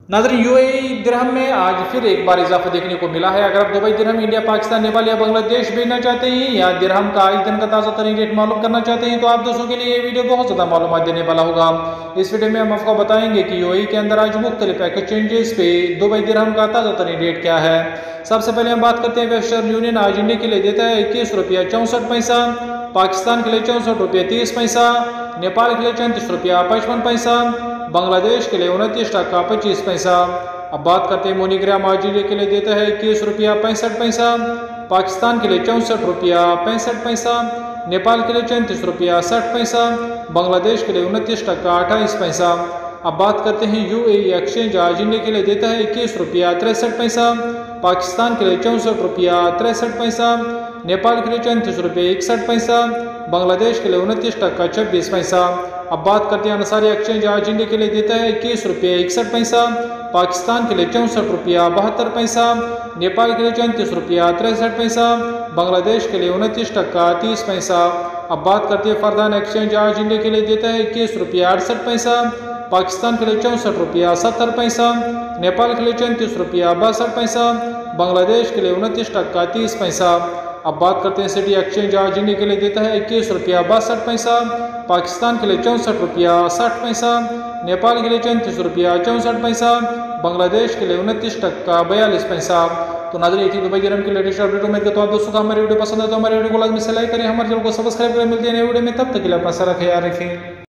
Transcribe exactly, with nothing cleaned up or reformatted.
नाज़रीन, यूएई दिरहम में आज फिर एक बार इजाफा देखने को मिला है। अगर आप दुबई दिरहम इंडिया, पाकिस्तान, नेपाल या बांग्लादेश भेजना चाहते हैं या दिरहम का आज दिन का ताज़ा तरीन रेट मालूम करना चाहते हैं तो आप दोस्तों के लिए ये वीडियो बहुत ज़्यादा मालूमात देने वाला होगा। इस वीडियो में हम आपको बताएंगे कि यूएई के अंदर आज मुख्तलिफ एक्सचेंजेस पे दुबई दिरहम का ताज़ा तरीन रेट क्या है। सबसे पहले हम बात करते हैं वेस्टर्न यूनियन आज इंडिया के लिए देता है इक्कीस रुपया चौंसठ पैसा, पाकिस्तान के लिए चौंसठ रुपये तीस पैसा, नेपाल के लिए चौंतीस रुपया पचपन पैसा, बांग्लादेश के लिए उनतीस टका पच्चीस पैसा। अब बात करते हैं मोनीग्राम आज इंडिया के लिए देता है इक्कीस रुपया पैंसठ पैसा, पाकिस्तान के लिए चौंसठ रुपया पैंसठ पैसा, नेपाल के लिए चौंतीस रुपया साठ पैसा, बांग्लादेश के लिए उनतीस टका अट्ठाईस पैसा। अब बात करते हैं यूएई एक्सचेंज आज इंडिया के लिए देता है इक्कीस रुपया तिरसठ पैसा, पाकिस्तान के लिए चौंसठ रुपया तिरसठ पैसा, नेपाल के लिए चौंतीस रुपये इकसठ पैसा, बांग्लादेश के लिए उनतीस टका छब्बीस पैसा। अब बात करते हैं अंसारी एक्सचेंज आज इंडिया के लिए देता है इक्कीस रुपये इकसठ पैसा, पाकिस्तान के लिए चौंसठ रुपया बहत्तर पैसा, नेपाल के लिए चौंतीस रुपया तिरसठ पैसा, बांग्लादेश के लिए उनतीस टका तीस पैसा। अब बात करते हैं फरदान एक्सचेंज आज इंडिया के लिए देता है इक्कीस रुपया अड़सठ पैसा, पाकिस्तान के लिए चौंसठ रुपया सत्तर पैसा, नेपाल के लिए चौंतीस रुपया बासठ पैसा, बांग्लादेश के लिए उनतीस टका तीस पैसा। अब बात करते हैं सिटी एक्सचेंज आज इंडिया के लिए देता है इक्कीस रुपया बासठ पैसा, पाकिस्तान के लिए चौंसठ रुपया साठ पैसा, नेपाल के लिए चौंतीस रुपया चौंसठ पैसा, बांग्लादेश के लिए उनतीस टका बयालीस पैसा। तो नाज़रीन, थी दुबई दिरहम की लेटेस्ट अपडेट। उम्मीद करता हूं आप दोस्तों को हमारी वीडियो पसंद है तो हमारे वीडियो को लाजमी से लाइक करें, हमारे चैनल को सब्सक्राइब करें। मिलते हैं नए वीडियो में, तब तक के लिए अपना सारा ख्याल रखें।